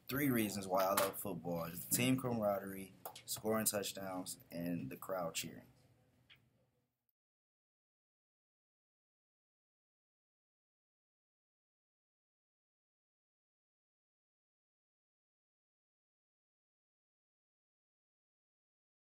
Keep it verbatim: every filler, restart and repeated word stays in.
three reasons why I love football: is the team camaraderie, scoring touchdowns, and the crowd cheering.